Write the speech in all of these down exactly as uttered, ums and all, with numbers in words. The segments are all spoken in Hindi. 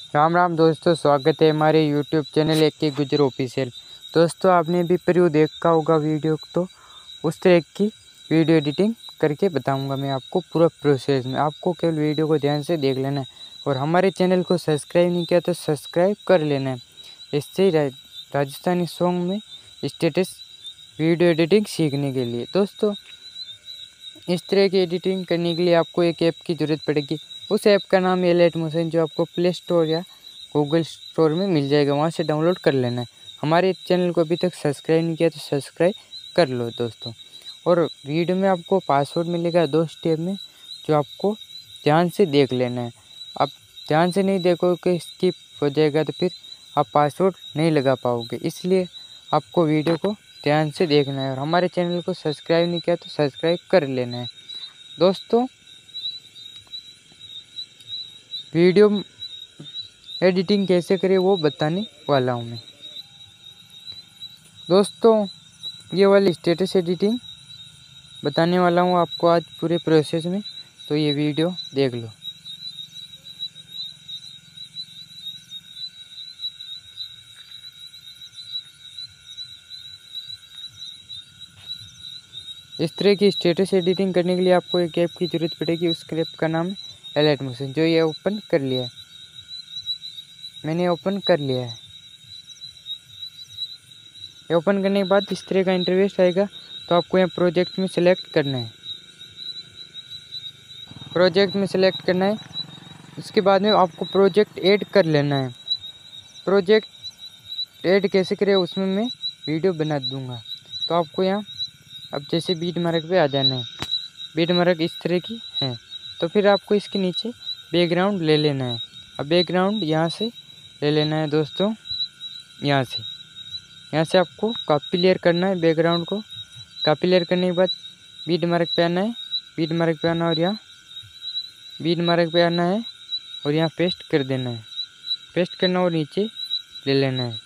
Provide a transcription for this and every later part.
राम राम दोस्तों, स्वागत है हमारे यूट्यूब चैनल एक के गुजर ऑफिशियल। दोस्तों, आपने भी प्रीव्यू देखा होगा वीडियो, तो उस तरह की वीडियो एडिटिंग करके बताऊंगा मैं आपको पूरा प्रोसेस में। आपको केवल वीडियो को ध्यान से देख लेना है और हमारे चैनल को सब्सक्राइब नहीं किया तो सब्सक्राइब कर लेना है। इससे ही राजस्थानी सॉन्ग में स्टेटस वीडियो एडिटिंग सीखने के लिए। दोस्तों, इस तरह की एडिटिंग करने के लिए आपको एक ऐप की ज़रूरत पड़ेगी। उस ऐप का नाम है एलाइट मोशन, जो आपको प्ले स्टोर या गूगल स्टोर में मिल जाएगा, वहाँ से डाउनलोड कर लेना है। हमारे चैनल को अभी तक सब्सक्राइब नहीं किया तो सब्सक्राइब कर लो दोस्तों। और वीडियो में आपको पासवर्ड मिलेगा दो स्टेप में, जो आपको ध्यान से देख लेना है। आप ध्यान से नहीं देखोगे, स्किप हो जाएगा तो फिर आप पासवर्ड नहीं लगा पाओगे। इसलिए आपको वीडियो को ध्यान से देखना है और हमारे चैनल को सब्सक्राइब नहीं किया तो सब्सक्राइब कर लेना है। दोस्तों, वीडियो एडिटिंग कैसे करें वो बताने वाला हूँ मैं। दोस्तों, ये वाली स्टेटस एडिटिंग बताने वाला हूँ आपको आज पूरे प्रोसेस में, तो ये वीडियो देख लो। इस तरह की स्टेटस एडिटिंग करने के लिए आपको एक ऐप की ज़रूरत पड़ेगी। उस ऐप का नाम है एलाइट मोशन, जो ये ओपन कर लिया है मैंने ओपन कर लिया है। ये ओपन करने के बाद इस तरह का इंटरफेस आएगा, तो आपको यहाँ प्रोजेक्ट में सेलेक्ट करना है। प्रोजेक्ट में सेलेक्ट करना है, उसके बाद में आपको प्रोजेक्ट ऐड कर लेना है। प्रोजेक्ट ऐड कैसे करें उसमें मैं वीडियो बना दूंगा। तो आपको यहाँ अब जैसे बीट मार्क पे आ जाना है। बीट मार्क इस तरह की है, तो फिर आपको इसके नीचे बैकग्राउंड ले लेना है। अब बैकग्राउंड यहाँ से ले लेना है दोस्तों, यहाँ से यहाँ से आपको कॉपी लेयर करना है बैकग्राउंड को। कॉपी लेयर करने के बाद बीट मार्क पे आना है, बीट मार्क पे आना और यहाँ बीट मार्क पे आना है और यहाँ पेस्ट कर देना है। पेस्ट करना और नीचे ले लेना है,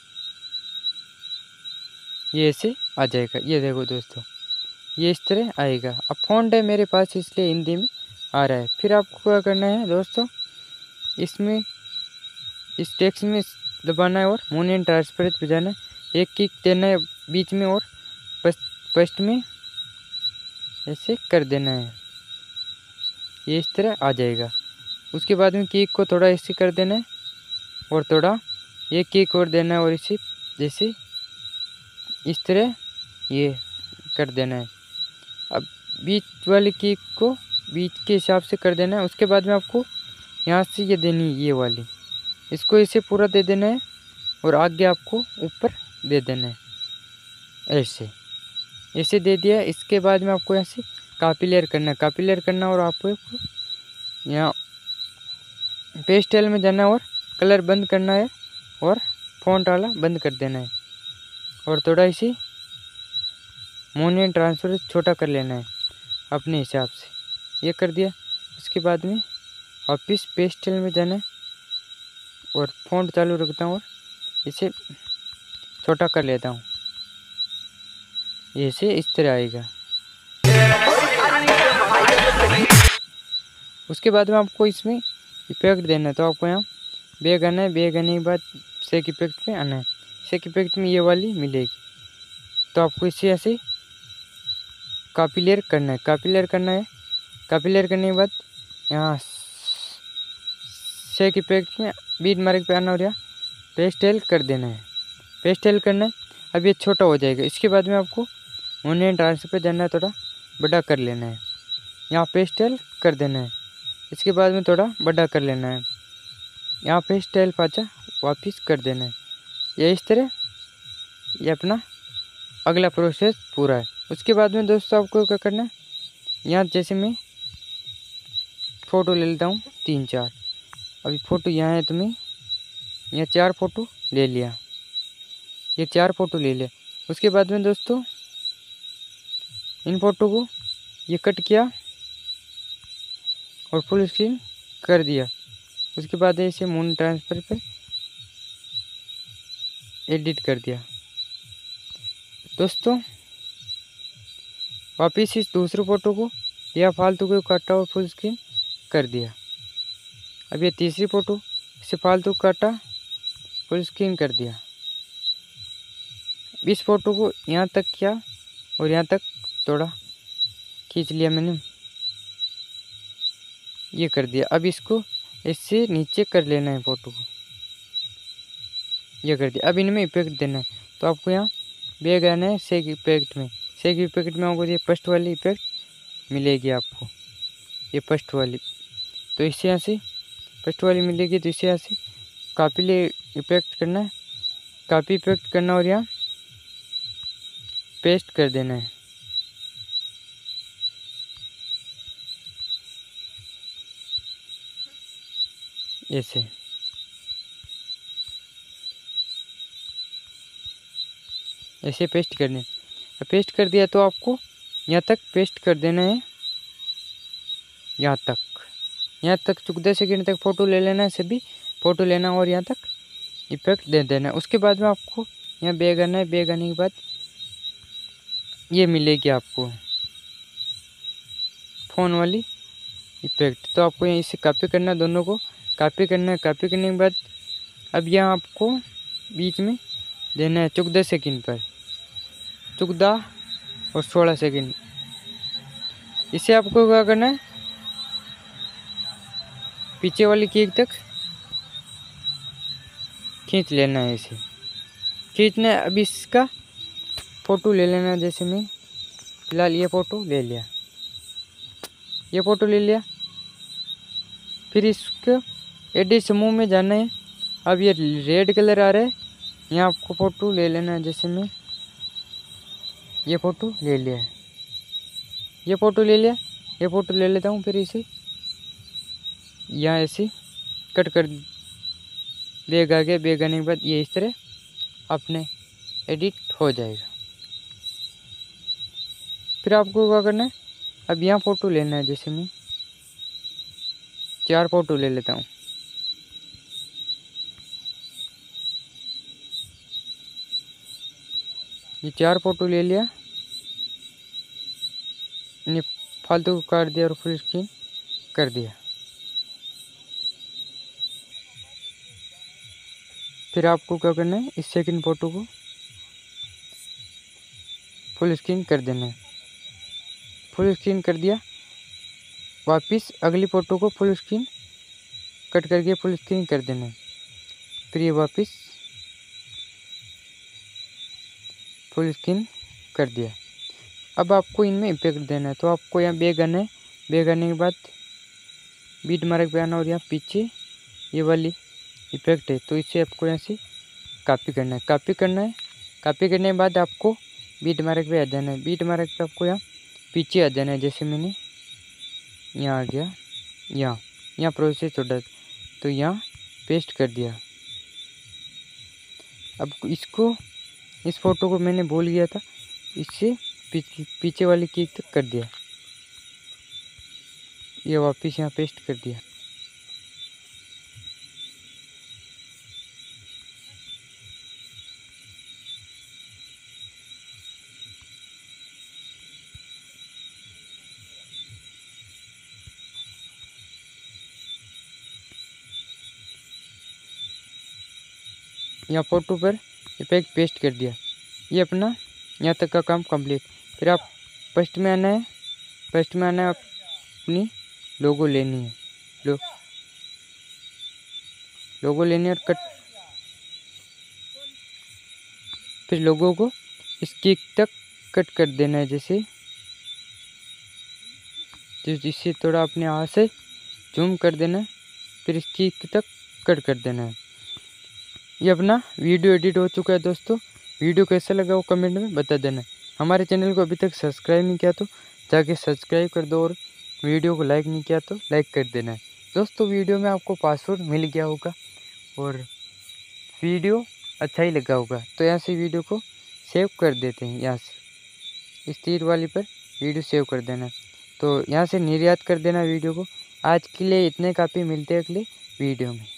ये ऐसे आ जाएगा। ये देखो दोस्तों, ये इस तरह आएगा। अब फ़ॉन्ट है मेरे पास इसलिए हिंदी में आ रहा है। फिर आपको क्या करना है दोस्तों, इसमें इस टेक्स्ट में दबाना है और मून एंड ट्रांसपेरेंट पे जाना है। एक किक देना है बीच में और फर्स्ट में ऐसे कर देना है, ये इस तरह आ जाएगा। उसके बाद में किक को थोड़ा ऐसे कर देना है और थोड़ा ये किक और देना है और इसे जैसे इस तरह ये कर देना है। अब बीच वाली किक को बीच के हिसाब से कर देना है। उसके बाद में आपको यहाँ से ये देनी है, ये वाली इसको इसे पूरा दे देना है और आगे आपको ऊपर दे देना है, ऐसे ऐसे दे दिया। इसके बाद में आपको यहाँ से कॉपी लेयर करना है, कॉपी लेयर करना और आपको यहाँ पेस्टल में जाना है और कलर बंद करना है और फॉन्ट वाला बंद कर देना है और थोड़ा इसी मून ट्रांसफर छोटा कर लेना है अपने हिसाब से। ये कर दिया। उसके बाद में वापिस पेस्टल में जाना है और फॉन्ट चालू रखता हूँ और इसे छोटा कर लेता हूँ, ऐसे इस तरह आएगा। उसके बाद में आपको इसमें इफेक्ट देना है, तो आपको यहाँ बैग आना है। बैग आने के बाद सेक इफेक्ट पे आना है। सेक इफेक्ट में ये वाली मिलेगी, तो आपको इसे ऐसे कॉपी लेयर करना है। कॉपी लेयर करना है कॉपी लेयर करने के बाद यहाँ सेक इफेक्ट में बीट मार्क पे आना और यहाँ पेस्टल कर देना है। पेस्टल करना है, अब ये छोटा हो जाएगा। इसके बाद में आपको मून ट्रांसफर पे जाना है, थोड़ा बड़ा कर लेना है, यहाँ पेस्टल कर देना है। इसके बाद में थोड़ा बड़ा कर लेना है, यहाँ पेस्टल पाचा वापस कर देना है। ये इस तरह ये अपना अगला प्रोसेस पूरा है। उसके बाद में दोस्तों आपको क्या करना है, यहाँ जैसे मैं फ़ोटो ले लेता हूँ तीन चार। अभी फ़ोटो यहाँ है, तो मैं यहाँ चार फ़ोटो ले लिया, ये चार फ़ोटो ले लिया। उसके बाद में दोस्तों इन फ़ोटो को ये कट किया और फुल स्क्रीन कर दिया। उसके बाद इसे मून ट्रांसफर पर एडिट कर दिया। दोस्तों, वापिस इस दूसरे फ़ोटो को या फालतू को काटा और फुल स्क्रीन कर दिया। अब ये तीसरी फ़ोटो इसे फालतू काटा, फुल स्क्रीन कर दिया। इस फ़ोटो को यहाँ तक किया और यहाँ तक थोड़ा खींच लिया मैंने, ये कर दिया। अब इसको इससे नीचे कर लेना है फ़ोटो को, ये कर दिया। अब इनमें इफेक्ट देना है, तो आपको यहाँ बैग आना है सेक इफेक्ट में। सेक इफेक्ट में आपको ये फर्स्ट वाली इफेक्ट मिलेगी आपको, ये फर्स्ट वाली। तो इससे यहाँ से फर्स्ट वाली मिलेगी, तो इससे यहाँ से कापी ले इफेक्ट करना है, कापी इफेक्ट करना और यहाँ पेस्ट कर देना है। ऐसे ऐसे पेस्ट करने। पेस्ट कर दिया तो आपको यहाँ तक पेस्ट कर देना है, यहाँ तक यहाँ तक चौदह सेकंड तक फ़ोटो ले लेना है, सभी फ़ोटो लेना और यहाँ तक इफेक्ट दे देना है। उसके बाद में आपको यहाँ बैग आना है। बैग आने के बाद ये मिलेगी आपको फ़ोन वाली इफेक्ट। तो आपको यहाँ इसे कॉपी करना है, दोनों को कॉपी करना है। कॉपी करने के बाद अब यहाँ आपको बीच में देना है चौदह सेकंड पर, चौदह और सोलह सेकंड। इसे आपको क्या करना है, पीछे वाली कीक तक खींच लेना है। इसे खींचना है। अब इसका फ़ोटो ले लेना है। जैसे मैं फिलहाल ये फ़ोटो ले लिया, ये फ़ोटो ले लिया। फिर इसको एडिट समूह में जाना है। अब ये रेड कलर आ रहा है, यहाँ आपको फ़ोटो ले लेना है। जैसे मैं ये फ़ोटो ले लिया है, ये फ़ोटो ले लिया, ये फ़ोटो ले लेता हूँ। फिर इसे यहाँ ऐसे कट कर बैग आ गया। बैग आने के बाद ये इस तरह अपने एडिट हो जाएगा। फिर आपको क्या करना है, अब यहाँ फ़ोटो लेना है। जैसे मैं चार फ़ोटो ले लेता हूँ। ये चार फ़ोटो ले लिया, ये फालतू को काट दिया और फुल स्क्रीन कर दिया। फिर आपको क्या करना है, इस सेकंड फ़ोटो को फुल स्क्रीन कर देना है। फुल स्क्रीन कर दिया, वापस अगली फ़ोटो को फुल स्क्रीन कट करके फुल स्क्रीन कर देना है। फिर ये वापस फुल स्क्रीन कर दिया। अब आपको इनमें इफेक्ट देना है, तो आपको यहाँ बैग आना है। बैग आने के बाद बीट मार्क पे आना और यहाँ पीछे ये वाली इफेक्ट है, तो इसे आपको यहाँ से कॉपी करना है। कॉपी करना है कॉपी करने के बाद आपको बीट मार्क पे आ जाना है। बीट मार्क पे आपको यहाँ पीछे आ जाना है। जैसे मैंने यहाँ आ गया, यहाँ यहाँ प्रोसेस छोड़ा तो यहाँ पेस्ट कर दिया। अब इसको इस फ़ोटो को मैंने भूल गया था, इससे पीछे पीछे वाली कीक तक कर दिया, ये वापस यहाँ पेस्ट कर दिया। यहाँ फ़ोटो पर इफेक्ट पेस्ट कर दिया। ये अपना यहाँ तक का काम कंप्लीट। फिर आप फर्स्ट में आना है। फर्स्ट में आना है, अपनी लोगो लेनी है, लो लोगो लेनी है और कट। फिर लोगो को इस कीक तक कट कर देना है। जैसे जिससे थोड़ा अपने हाथ से जूम कर देना है। फिर इस कीक तक कट कर देना है। ये अपना वीडियो एडिट हो चुका है दोस्तों। वीडियो कैसा लगा वो कमेंट में बता देना। हमारे चैनल को अभी तक सब्सक्राइब नहीं किया तो जाके सब्सक्राइब कर दो, और वीडियो को लाइक नहीं किया तो लाइक कर देना है दोस्तों। वीडियो में आपको पासवर्ड मिल गया होगा और वीडियो अच्छा ही लगा होगा, तो यहाँ से वीडियो को सेव कर देते हैं। यहाँ से इस तीर वाली पर वीडियो सेव कर देना, तो यहाँ से निर्यात कर देना वीडियो को। आज के लिए इतने काफ़ी, मिलते हैं अगले वीडियो में।